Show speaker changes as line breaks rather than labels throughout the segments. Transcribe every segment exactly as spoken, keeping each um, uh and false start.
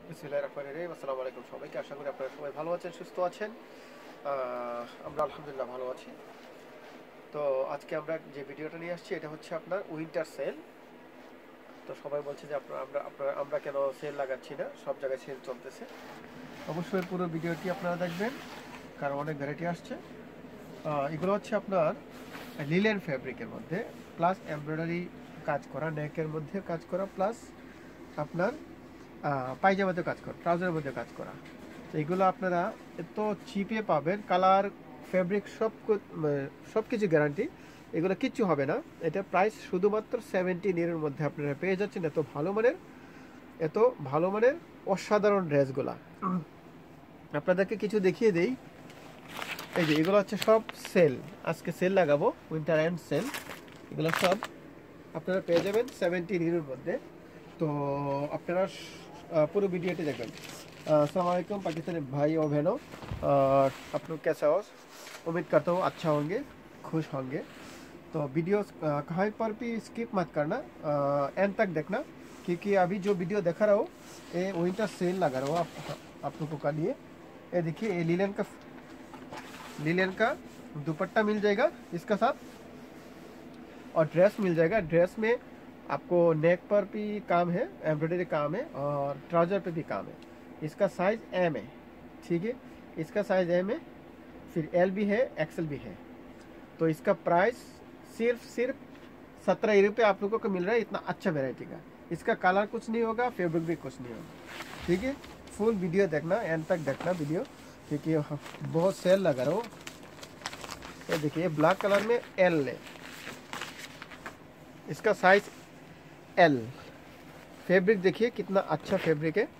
বিসমিল্লাহির রহমানির রহিম। আসসালামু আলাইকুম সবাইকে। আশা করি আপনারা সবাই ভালো আছেন, সুস্থ আছেন। আহ, আমরা আলহামদুলিল্লাহ ভালো আছি। তো আজকে আমরা যে ভিডিওটা নিয়ে আসছি এটা হচ্ছে আপনার উইন্টার সেল। তো সবাই বলছে যে আপনারা আমরা আপনারা আমরা কেন সেল লাগাচ্ছি না, সব জায়গায় সেল চলতেছে। অবশ্যই পুরো ভিডিওটি আপনারা দেখবেন, কারণ অনেক ভ্যারাইটি আসছে। আহ, এগুলো হচ্ছে আপনার লিলেন ফ্যাব্রিকের মধ্যে, প্লাস এমব্রয়ডারি কাজ করা, নেকের মধ্যে কাজ করা, প্লাস আপনার পায়জামাতে কাজ করা, ট্রাউজারের মধ্যে কাজ করা। তো এগুলো আপনারা এত চিপে পাবেন, কালার, ফ্যাব্রিক সব সব কিছু গ্যারান্টি, এগুলো কিচ্ছু হবে না। এটা প্রাইস শুধুমাত্র সেভেন্টি নিরের মধ্যে আপনারা পেয়ে যাচ্ছেন। এত ভালো মানের এত ভালো মানের অসাধারণ ড্রেসগুলা আপনাদেরকে কিছু দেখিয়ে দেই। এই যে এগুলো হচ্ছে সব সেল, আজকে সেল লাগাবো, উইন্টার অ্যান্ড সেল। এগুলো সব আপনারা পেয়ে যাবেন সেভেন্টি নিরের মধ্যে। তো আপনারা पूरे वीडियो देखবেন। अस्सलाम वालेकुम पाकिस्तानी भाई और बहनों, और आप लोग कैसा हो? उम्मीद करता हूँ अच्छा होंगे, खुश होंगे। तो वीडियो कहीं पर भी स्किप मत करना, एंड तक देखना, क्योंकि अभी जो वीडियो दिखा रहा हो ये विंटर सेल लगा रहा हो आप, आप लोगों का लिए। ये देखिए, ये लिलन का लिलन का दुपट्टा मिल जाएगा इसका साथ, और ड्रेस मिल जाएगा। ड्रेस में आपको नेक पर भी काम है, एम्ब्रॉयडरी काम है, और ट्राउजर पे भी काम है। इसका साइज एम है, ठीक है, इसका साइज एम है, फिर एल भी है, एक्सएल भी है। तो इसका प्राइस सिर्फ सिर्फ सत्रह रुपये आप लोगों को मिल रहा है। इतना अच्छा वेराइटी का, इसका कलर कुछ नहीं होगा, फैब्रिक भी कुछ नहीं होगा, ठीक है। फुल वीडियो देखना, एंड तक देखना वीडियो, क्योंकि बहुत सेल लगा रहा हो। ये देखिए, ब्लैक कलर में एल है, इसका साइज एल। फैब्रिक देखिए कितना अच्छा फैब्रिक है,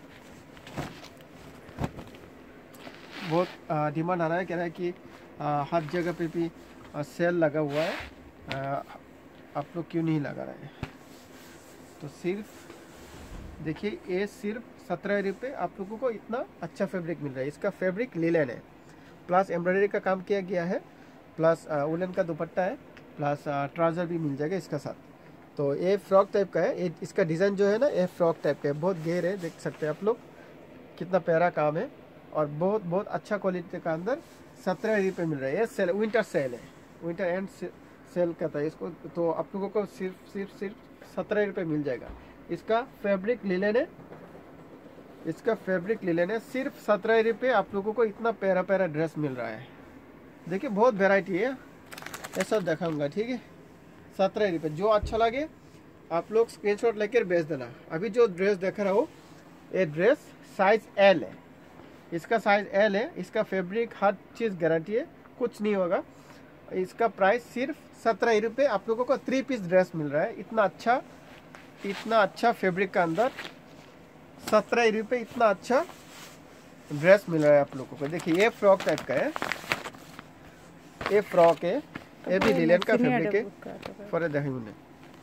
बहुत डिमांड आ रहा है, कह रहा है कि आ, हर जगह पे भी आ, सेल लगा हुआ है, आ, आप लोग क्यों नहीं लगा रहे हैं? तो सिर्फ देखिए, ये सिर्फ सत्रह रुपये आप लोगों को इतना अच्छा फैब्रिक मिल रहा है। इसका फैब्रिक लिलन है, प्लस एम्ब्रॉयडरी का काम किया गया है, प्लस वुलन का दुपट्टा है, प्लस ट्राउज़र भी मिल जाएगा इसका साथ। तो ये फ्रॉक टाइप का है, ये इसका डिज़ाइन जो है ना, ये फ्रॉक टाइप का है, बहुत घेर है, देख सकते हैं आप लोग, कितना प्यारा काम है, और बहुत बहुत अच्छा क्वालिटी का अंदर सत्रह रुपये मिल रहा है। ये सेल, विंटर सेल है, विंटर एंड सेल कहता है इसको। तो आप लोगों को सिर्फ सिर्फ सिर्फ सत्रह रुपये मिल जाएगा। इसका फैब्रिक लिलन है, इसका फैब्रिक लिलन है, सिर्फ सत्रह रुपये आप लोगों को इतना प्यारा प्यारा ड्रेस मिल रहा है। देखिए, बहुत वेराइटी है, ये सब दिखाऊंगा, ठीक है। सत्रह रुपये, जो अच्छा लगे आप लोग स्क्रीनशॉट लेकर भेज देना। अभी जो ड्रेस देख रहा हो, ये ड्रेस साइज एल है, इसका साइज एल है, इसका फैब्रिक हर चीज़ गारंटी है, कुछ नहीं होगा। इसका प्राइस सिर्फ सत्रह रुपये आप लोगों को थ्री पीस ड्रेस मिल रहा है। इतना अच्छा इतना अच्छा फैब्रिक का अंदर सत्रह रुपये इतना अच्छा ड्रेस मिल रहा है आप लोगों को। देखिए, ये फ्रॉक टाइप का है, ये फ्रॉक है, ये भी लिलन का फैब्रिक है। फॉर देखिए उन्हें,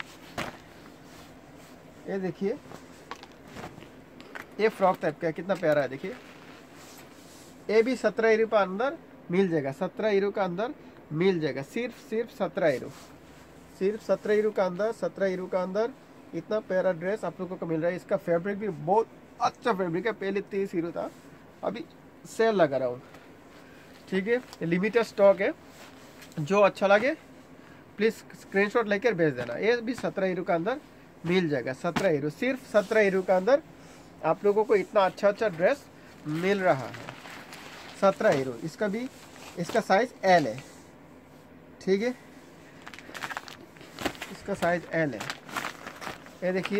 ये देखिए, ये फ्रॉक टाइप का है, कितना प्यारा है। देखिए, ये भी सत्रह यूरो का अंदर मिल जाएगा, सत्रह यूरो का अंदर मिल जाएगा, सिर्फ सिर्फ सत्रह यूरो, सिर्फ सत्रह यूरो का अंदर, सत्रह यूरो का अंदर इतना प्यारा ड्रेस आप लोगों को मिल रहा है। इसका फैब्रिक भी बहुत अच्छा फैब्रिक है, पहले तीस यूरो था, अभी सेल लगा रहा हूँ, ठीक है। लिमिटेड स्टॉक है, जो अच्छा लगे प्लीज़ स्क्रीनशॉट लेकर भेज देना। ये भी सत्रह यूरो का अंदर मिल जाएगा, सत्रह यूरो, सिर्फ सत्रह यूरो का अंदर आप लोगों को इतना अच्छा अच्छा ड्रेस मिल रहा है, सत्रह यूरो। इसका भी, इसका साइज एल है, ठीक है, इसका साइज एल है। ये देखिए,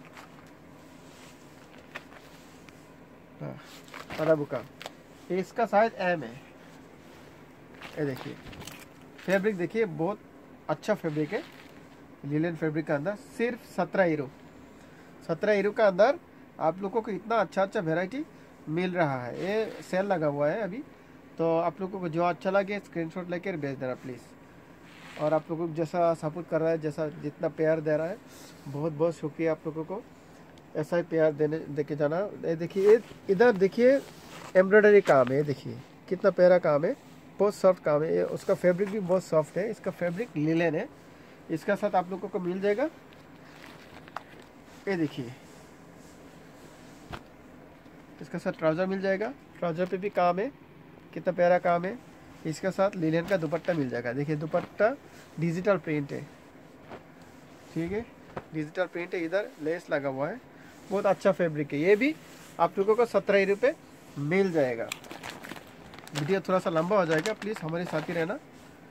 बड़ा बुका, इसका साइज एम है। ये देखिए, फैब्रिक देखिए, बहुत अच्छा फैब्रिक है, लिलन फैब्रिक का अंदर, सिर्फ सत्रह यूरो, सत्रह यूरो का अंदर आप लोगों को इतना अच्छा अच्छा वेराइटी मिल रहा है। ये सेल लगा हुआ है अभी, तो आप लोगों को जो अच्छा लगे स्क्रीनशॉट लेकर भेज देना प्लीज़। और आप लोगों को जैसा सपोर्ट कर रहा है, जैसा जितना प्यार दे रहा है, बहुत बहुत शुक्रिया आप लोगों को, ऐसा ही प्यार देने दे के जाना। ये देखिए, इधर देखिए एम्ब्रॉयडरी काम है, देखिए कितना प्यारा काम है, बहुत सॉफ्ट काम है, ये उसका फैब्रिक भी बहुत सॉफ्ट है। इसका फैब्रिक लिलन है, इसका साथ आप लोगों को मिल जाएगा। ये देखिए, इसका साथ ट्राउज़र मिल जाएगा, ट्राउज़र पे भी काम है, कितना प्यारा काम है। इसके साथ लिनन का दुपट्टा मिल जाएगा। देखिए दुपट्टा डिजिटल प्रिंट है, ठीक है, डिजिटल प्रिंट है, इधर लेस लगा हुआ है, बहुत अच्छा फैब्रिक है। ये भी आप लोगों को सत्रह ही रुपये मिल जाएगा। वीडियो थोड़ा सा लंबा हो जाएगा, प्लीज़ हमारे साथ ही रहना।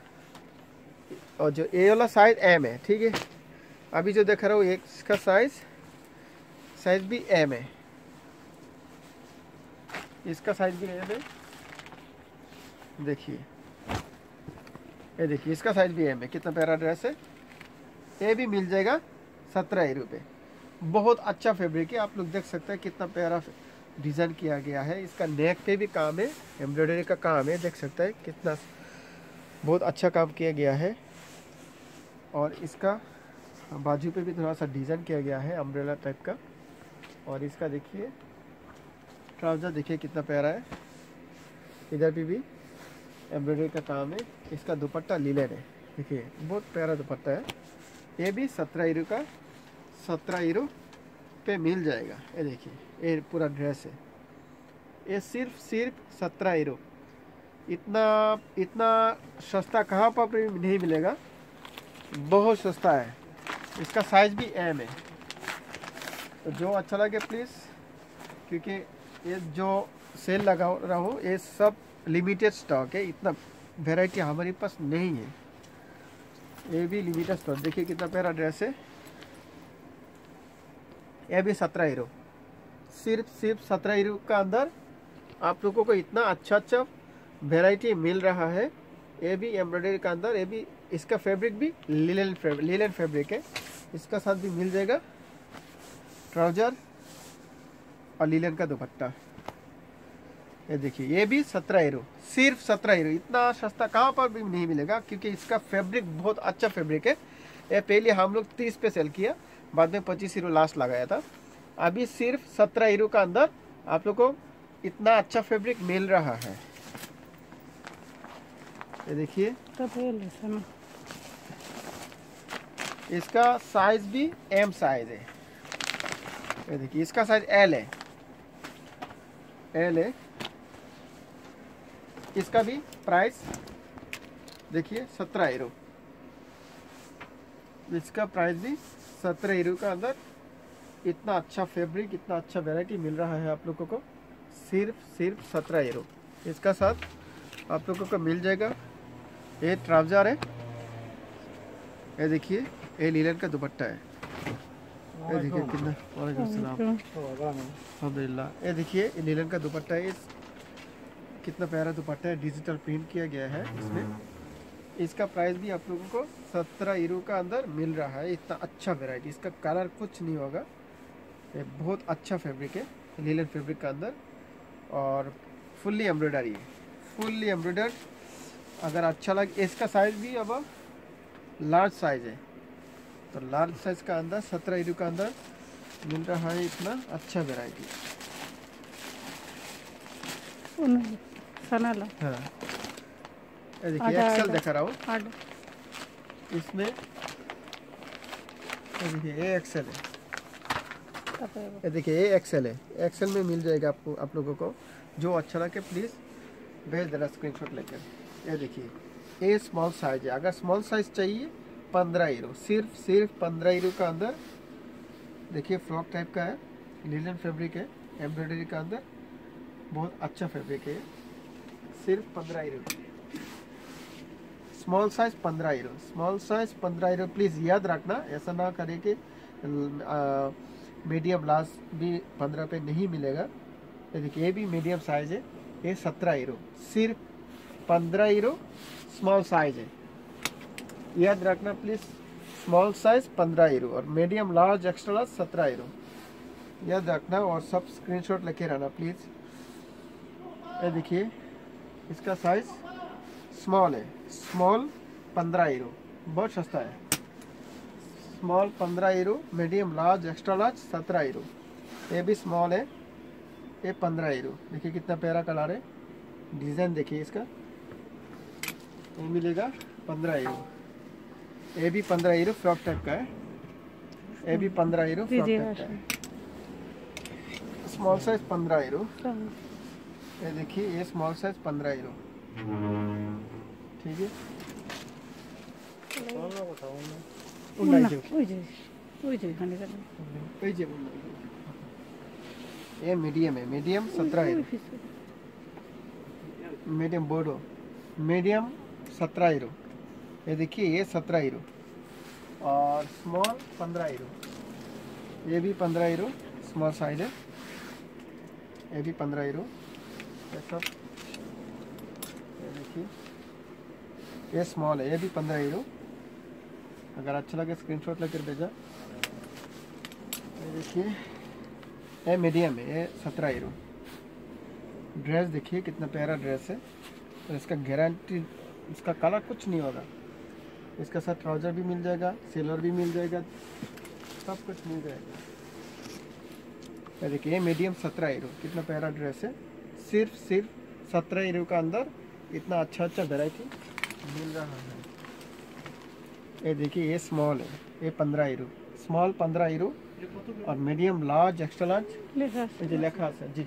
और जो ए वाला साइज एम है, ठीक है, अभी जो देख रहा हूँ एक इसका साइज साइज भी एम है, इसका साइज भी एम है। देखिए ये देखिए इसका साइज भी एम है, कितना प्यारा ड्रेस है। ये भी मिल जाएगा सत्रह ही रुपये। बहुत अच्छा फैब्रिक है, आप लोग देख सकते हैं कितना प्यारा डिज़ाइन किया गया है। इसका नेक पे भी काम है, एम्ब्रॉयडरी का काम है, देख सकते हैं कितना बहुत अच्छा काम किया गया है। और इसका बाजू पे भी थोड़ा सा डिज़ाइन किया गया है अम्ब्रेला टाइप का। और इसका देखिए ट्राउज़र देखिए कितना प्यारा है, इधर भी भी एम्ब्रॉयडरी का काम है। इसका दुपट्टा लीलन है, देखिए बहुत प्यारा दुपट्टा है। ये भी सत्रह यूरो का सत्रह यूरो पे मिल जाएगा। ये देखिए ये पूरा ड्रेस है, ये सिर्फ सिर्फ सत्रह यूरो। इतना इतना सस्ता कहाँ पर भी नहीं मिलेगा, बहुत सस्ता है। इसका साइज भी एम है, तो जो अच्छा लगे प्लीज़, क्योंकि ये जो सेल लगा रहा हूँ ये सब लिमिटेड स्टॉक है, इतना वैरायटी हमारे पास नहीं है। ये भी लिमिटेड स्टॉक, देखिए कितना प्यारा ड्रेस है। ये भी सत्रह यूरो, सिर्फ सिर्फ सत्रह यूरो का अंदर आप लोगों को इतना अच्छा अच्छा वैरायटी मिल रहा है। ये भी एम्ब्रॉयडरी का अंदर, ये भी इसका फैब्रिक भी लिनन फैब्रिक लिनन फैब्रिक है। इसका साथ भी मिल जाएगा ट्राउजर और लिनन का दुपट्टा। ये देखिए ये भी सत्रह यूरो, सिर्फ सत्रह यूरो। इतना सस्ता कहाँ पर भी नहीं मिलेगा, क्योंकि इसका फैब्रिक बहुत अच्छा फैब्रिक है। ये पहले हम लोग तीस पे सेल किया, बाद में पच्चीस यूरो लास्ट लगाया था। अभी सिर्फ सत्रह यूरो का अंदर आप लोग को इतना अच्छा फैब्रिक मिल रहा है। ये देखिए इसका साइज भी एम साइज है। ये देखिए इसका साइज एल है, एल है। इसका भी प्राइस देखिए सत्रह यूरो, इसका प्राइस भी सत्रह यूरो का अंदर इतना अच्छा फैब्रिक, इतना अच्छा वैरायटी मिल रहा है आप लोगों को, सिर्फ सिर्फ सत्रह यूरो। इसका साथ आप लोगों को मिल जाएगा ये ट्राउजर है। ये देखिए ये लीलन का दुपट्टा है। ये देखिए कितना, वालेकुम सलाम, अल्हम्दुलिल्लाह। ये देखिए ये लीलन का दुपट्टा है, कितना प्यारा दुपट्टा है, डिजिटल प्रिंट किया गया है इसमें। इसका प्राइस भी आप लोगों को सत्रह यूरो का अंदर मिल रहा है। इतना अच्छा वैरायटी, इसका कलर कुछ नहीं होगा, ये बहुत अच्छा फैब्रिक है लीलन फैब्रिक का अंदर। और फुल्ली एम्ब्रॉयडरी है, फुल्ली एम्ब्रॉयडर्ड। अगर अच्छा लगे, इसका साइज भी अब लार्ज साइज है, तो लार्ज साइज का अंदर सत्रह यूरो का अंदर मिल रहा है इतना अच्छा वैरायटी। हाँ ये देखिए एक्सेल दिखा रहा हूँ इसमें। ये देखिए ये एक्सेल है, ये देखिए ये एक्सेल है। एक्सेल में मिल जाएगा आपको, आप लोगों को जो अच्छा लगे प्लीज़ भेज देना स्क्रीनशॉट लेकर। ये देखिए ये स्मॉल साइज है, अगर स्मॉल साइज चाहिए पंद्रह यूरो, सिर्फ सिर्फ पंद्रह यूरो का अंदर। देखिए फ्रॉक टाइप का है, लिनन फैब्रिक है, एम्ब्रॉयडरी का अंदर, बहुत अच्छा फैब्रिक है, सिर्फ पंद्रह यूरो। स्मॉल साइज पंद्रह यूरो, स्मॉल साइज पंद्रह यूरो। प्लीज़ याद रखना, ऐसा ना करें कि मीडियम लार्ज भी पंद्रह पे नहीं मिलेगा। ये देखिए ये भी मीडियम साइज है, ये सत्रह यूरो, सिर्फ पंद्रह यूरो स्मॉल साइज है। याद रखना प्लीज़, स्मॉल साइज पंद्रह यूरो और मीडियम लार्ज एक्स्ट्रा लार्ज सत्रह यूरो, याद रखना। और सब स्क्रीनशॉट लेके रहना प्लीज़। ये देखिए इसका साइज स्मॉल है, स्मॉल पंद्रह यूरो, बहुत सस्ता है। स्मॉल पंद्रह euro, medium large extra large सत्रह यूरो। ये भी स्मॉल है, ये पंद्रह यूरो। देखिए कितना प्यारा कलर है, डिज़ाइन देखिए इसका। ये मिलेगा पंद्रह यूरो। ये भी पंद्रह यूरो फ्रॉक टाइप का है, ये भी पंद्रह यूरो फ्रॉक टाइप का है। स्मॉल साइज पंद्रह यूरो। ये देखिए ये स्मॉल साइज पंद्रह यूरो। ठीक है ये मीडियम है, मीडियम सत्रह यूरो। मीडियम बोर्डो मीडियम सत्रह यूरो। ये देखिए ये सत्रह यूरो और स्मॉल पंद्रह यूरो। ये भी पंद्रह यूरो स्मॉल साइज है। ये भी पंद्रह यूरो। ये सब ये देखिए ये स्मॉल है, ये भी पंद्रह यूरो। अगर अच्छा लगे स्क्रीनशॉट लेकर भेजा। ये देखिए ये मीडियम है, ये सत्रह यूरो। ड्रेस देखिए कितना प्यारा ड्रेस है और इसका गारंटी, इसका कलर कुछ नहीं होगा। इसका साथ ट्राउज़र भी मिल जाएगा, सिलर भी मिल जाएगा, सब कुछ मिल जाएगा। ये देखिए ये मीडियम सत्रह यूरो। कितना प्यारा ड्रेस है। सिर्फ सिर्फ सत्रह यूरो का अंदर इतना अच्छा अच्छा वैरायटी मिल रहा है। ये देखिए ये स्मॉल है, ये पंद्रह यूरो। स्मॉल पंद्रह यूरो और मीडियम लार्ज एक्स्ट्रा लार्ज जी लिखा है जी।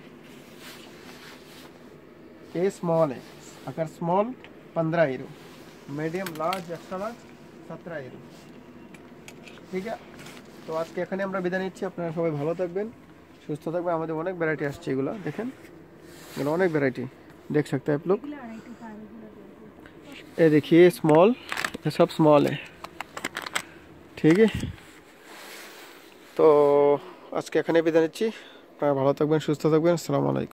ये स्मॉल है, अगर स्मॉल पंद्रह euro, medium large extra large सत्रह यूरो। ঠিক আছে, তো আজকে এখানে আমরা বিদায় নিচ্ছি। আপনারা সবাই ভালো থাকবেন, সুস্থ থাকবেন। আমাদের অনেক ভ্যারাইটি আসছে, এগুলো দেখেন, এগুলো অনেক ভ্যারাইটি देख सकते हैं आप लोग। ये देखिए स्मॉल, ये सब स्मॉल है। ठीक है, তো আজকে এখানে বিদায় নিচ্ছি। আপনারা ভালো থাকবেন, সুস্থ থাকবেন। আসসালামু আলাইকুম।